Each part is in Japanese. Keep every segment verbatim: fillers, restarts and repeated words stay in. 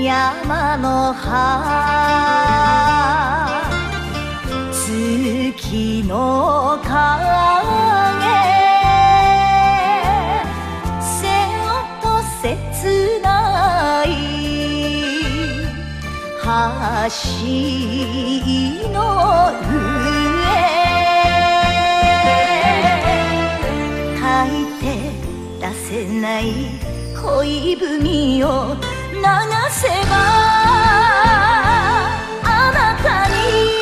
山の葉月の影瀬尾と切ない橋の上書いて出せない恋文を流せばあなたに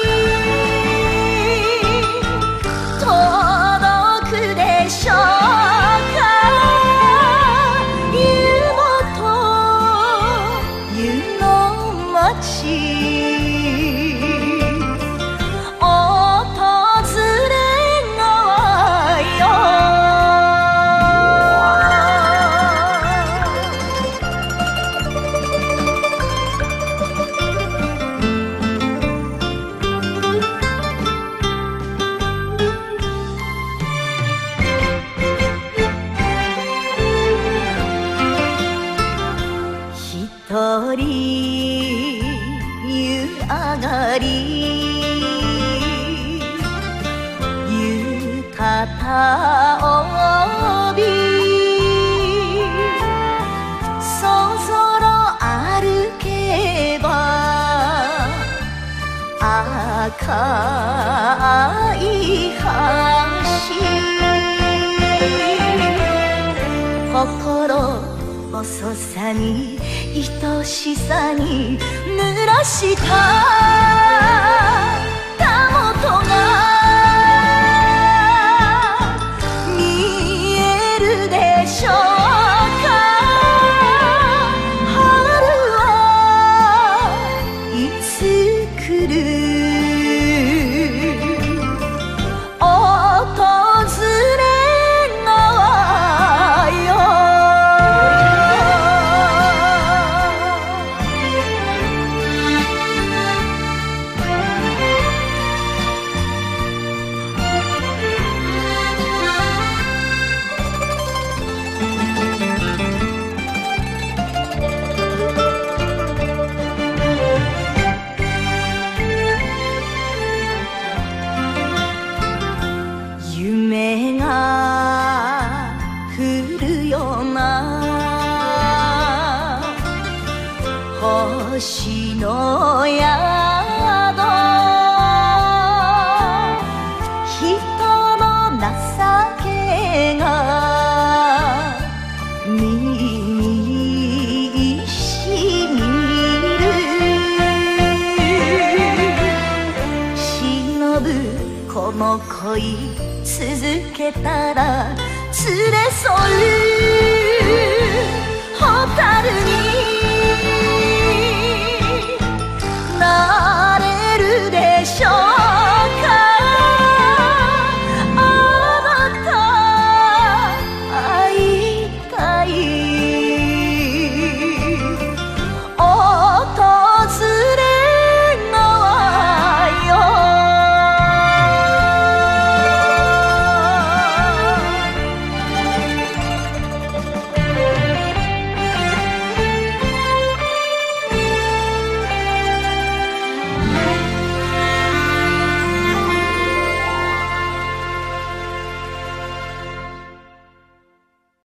届くでしょうか。湯本湯の町訪れ川よ。一人湯上がり浴衣帯そぞろ歩けば赤い橋心細さに愛しさに濡らしたたもとが見えるでしょうか。春はいつ来る訪れ川よ。夢が降るような星の宿人の情けが身にしみる忍ぶこの恋続けたら連れ添う